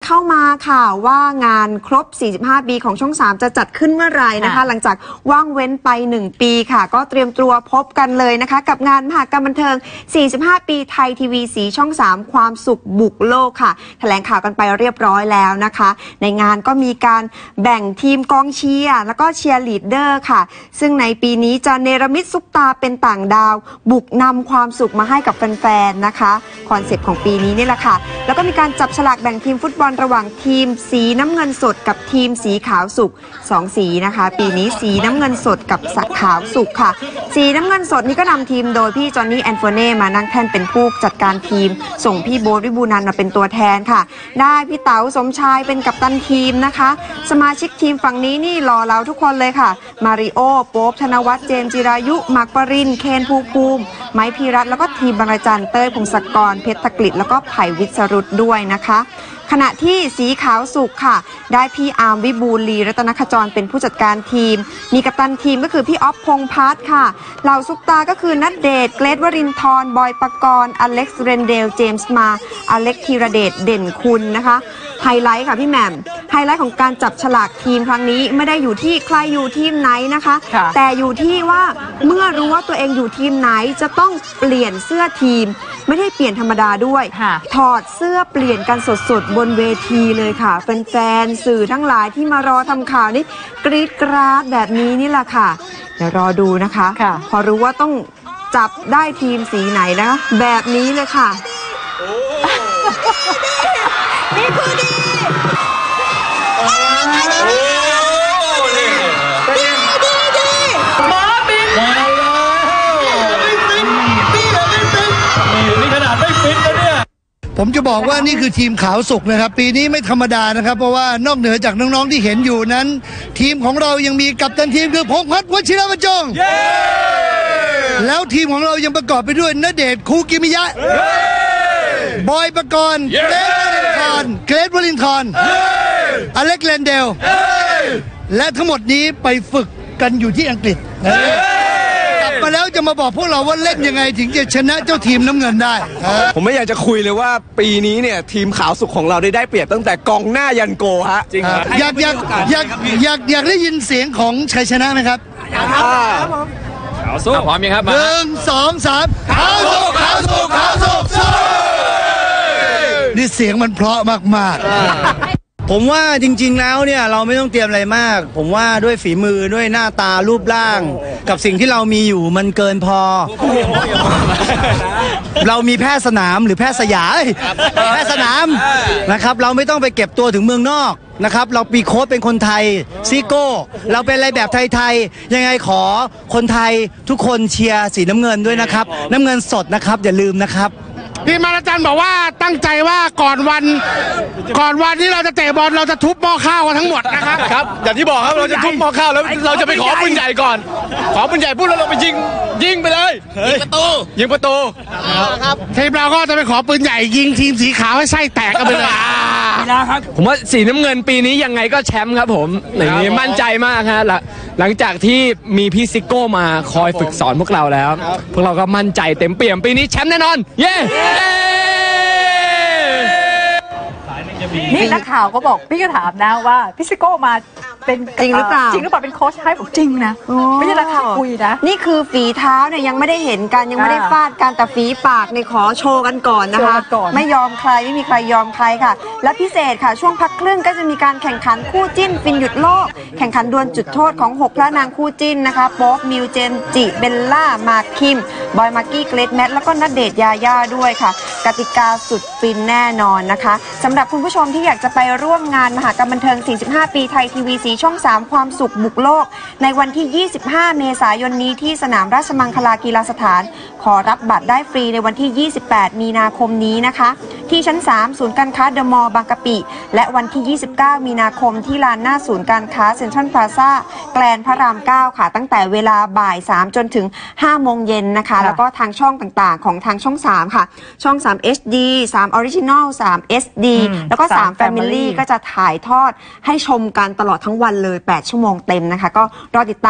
เข้ามาค่ะว่างานครบ 45 ปีของช่อง 3 จะจัดขึ้นเมื่อไหร่นะคะหลังจากว่างเว้นไป 1 ปีค่ะก็เตรียมตัวพบกันเลยนะคะกับงานมหกรรมบันเทิง 45 ปีไทยทีวีสีช่อง 3 ความสุขบุกโลกค่ะแถลงข่าวกันไปเรียบร้อยแล้วนะคะในงานก็มีการแบ่งทีมกองเชียร์แล้วก็เชียร์ลีดเดอร์ค่ะซึ่งในปีนี้จะเนรมิตซุปตาเป็นต่างดาวบุกนำความสุขมาให้กับแฟนๆนะคะคอนเซ็ปต์ของปีนี้นี่แหละค่ะแล้วก็มีการจับฉลากแบ่งทีมฟุตบอลระหว่างทีมสีน้ำเงินสดกับทีมสีขาวสุก2สีนะคะปีนี้สีน้ำเงินสดกับสักขาวสุกค่ะสีน้ำเงินสดนี่ก็นำทีมโดยพี่จอห์นนี่แอนโฟเน่มานั่งแท่นเป็นผู้จัดการทีมส่งพี่โบ๊ทวิบูลย์นันท์มาเป็นตัวแทนค่ะได้พี่เต๋าสมชายเป็นกัปตันทีมนะคะสมาชิกทีมฝั่งนี้นี่หล่อเหลาทุกคนเลยค่ะมาริโอโป๊ปธนวัฒน์เจมส์จิรายุหมากปรินเคนภูมิภูมิไม้พีรัตน์แล้วก็ทีมบางระจันเต้ยพงศกรเพชรตะกฤษแล้วก็ไผ่วิศรุตด้วยนะคะขณะที่สีขาวสุกค่ะได้พี่อาร์มวิบูลย์ลีรัตนขจรเป็นผู้จัดการทีมมีกัปตันทีมก็คือพี่อ๊อฟพงษ์พัฒน์ค่ะเหล่าซุปตาก็คือณเดชน์เกรทวรินทร์บอยปกรณ์อเล็กซ์เรนเดลเจมส์มาอเล็กธีรเดชเด่นคุณนะคะไฮไลท์ค่ะพี่แหม่มไฮไลท์ของการจับฉลากทีมครั้งนี้ไม่ได้อยู่ที่ใครอยู่ทีมไหนนะคะแต่อยู่ที่ว่าเมื่อรู้ว่าตัวเองอยู่ทีมไหนจะต้องเปลี่ยนเสื้อทีมไม่ได้เปลี่ยนธรรมดาด้วยถอดเสื้อเปลี่ยนกันสดๆบนเวทีเลยค่ะแฟนๆสื่อทั้งหลายที่มารอทำข่าวนี่กรี๊ดกราดแบบนี้นี่แหละค่ะเดี๋ยวรอดูนะคะพอรู้ว่าต้องจับได้ทีมสีไหนนะคะแบบนี้เลยค่ะนี่คือดีมาบินมาแล้วไม่ฟิตนี่เลยไม่ฟิตนี่ขนาดไม่ฟิตนะเนี่ยผมจะบอกว่านี่คือทีมขาวสุกนะครับปีนี้ไม่ธรรมดานะครับเพราะว่านอกเหนือจากน้องๆที่เห็นอยู่นั้นทีมของเรายังมีกัปตันทีมคือพงษ์พัฒน์วชิรบรรจงแล้วทีมของเรายังประกอบไปด้วยณเดชน์คูกิมิยะบอยปกรณ์เกรทวรินทร์อเล็กแลนเดลและทั้งหมดนี้ไปฝึกกันอยู่ที่อังกฤษกลับมาแล้วจะมาบอกพวกเราว่าเล่นยังไงถึงจะชนะเจ้าทีมน้ำเงินได้ผมไม่อยากจะคุยเลยว่าปีนี้เนี่ยทีมขาวสุขของเราได้เปรียบตั้งแต่กองหน้ายันโกฮะจริงครับอยากได้ยินเสียงของชัยชนะไหมครับขาวสุกพร้อมยังครับ 1 2 3ขาวสุกขาวสุกขาวสุกนี่เสียงมันเพราะมากๆผมว่าจริงๆแล้วเนี่ยเราไม่ต้องเตรียมอะไรมากผมว่าด้วยฝีมือด้วยหน้าตารูปร่างกับสิ่งที่เรามีอยู่มันเกินพอเรามีแพทย์สนามหรือแพทย์สยามแพทย์สนามนะครับเราไม่ต้องไปเก็บตัวถึงเมืองนอกนะครับเราปีโค้ชเป็นคนไทยซิโก้เราเป็นอะไรแบบไทยๆยังไงขอคนไทยทุกคนเชียร์สีน้ำเงินด้วยนะครับน้ำเงินสดนะครับอย่าลืมนะครับพี่มาราจันบอกว่าตั้งใจว่าก่อนวันที่เราจะเตะบอลเราจะทุบหม้อข้าวกันทั้งหมดนะครับครับอย่างที่บอกครับเราจะทุบหม้อข้าวแล้วเราจะไปขอปืนใหญ่ก่อนขอปืนใหญ่พูดแล้วเราไปยิงไปเลยยิงประตูครับทีมเราก็จะไปขอปืนใหญ่ยิงทีมสีขาวให้ไส้แตกกันไปเลยผมว่าสีน้ำเงินปีนี้ยังไงก็แชมป์ครับผมอย่างนี้มั่นใจมากฮะหลังจากที่มีพี่ซิโก้มาคอยฝึกสอนพวกเราแล้วพวกเราก็มั่นใจเต็มเปี่ยมปีนี้แชมป์แน่นอนเย้นี่นักข่าวก็บอกพี่ก็ถามนะว่าพี่ซิโก้มาเป็นจริงหรือเปล่าเป็นโค้ชให้ผมจริงนะไม่ใช่นักข่าวคุยนะนี่คือฝีเท้าเนี่ยยังไม่ได้เห็นกันยังไม่ได้ฟาดกันแต่ฝีปากเนี่ยขอโชว์กันก่อนนะคะไม่ยอมใครไม่มีใครยอมใครค่ะและพิเศษค่ะช่วงพักครึ่งก็จะมีการแข่งขันคู่จิ้นฟินหยุดโลกแข่งขันดวลจุดโทษของ6พระนางคู่จิ้นนะคะโป๊ปมิวเจมจิเบลล่ามาร์คิมบอยมากกี้เกรทแมทแล้วก็ณเดชน์ยาย่าด้วยค่ะกติกาสุดฟินแน่นอนนะคะสำหรับคุณผู้ชมที่อยากจะไปร่วมงานมหกรรมบันเทิง 45 ปีไทยทีวีสีช่อง 3 ความสุขบุกโลกในวันที่ 25 เมษายนนี้ที่สนามราชมังคลากีฬาสถานขอรับบัตรได้ฟรีในวันที่ 28 มีนาคมนี้นะคะที่ชั้น 3 ศูนย์การค้าเดอะมอลล์บางกะปิและวันที่ 29 มีนาคมที่ลานหน้าศูนย์การค้าเซ็นทรัลพลาซ่าแกลนพระราม 9 ค่ะตั้งแต่เวลาบ่าย 3 จนถึง 5 โมงเย็นนะคะแล้วก็ทางช่องต่างๆของทางช่อง 3 ค่ะช่อง 3 HD 3 Original 3 SD แล้วก็ 3 Family ก็จะถ่ายทอดให้ชมกันตลอดทั้งวันเลย 8 ชั่วโมงเต็มนะคะก็รอติดตาม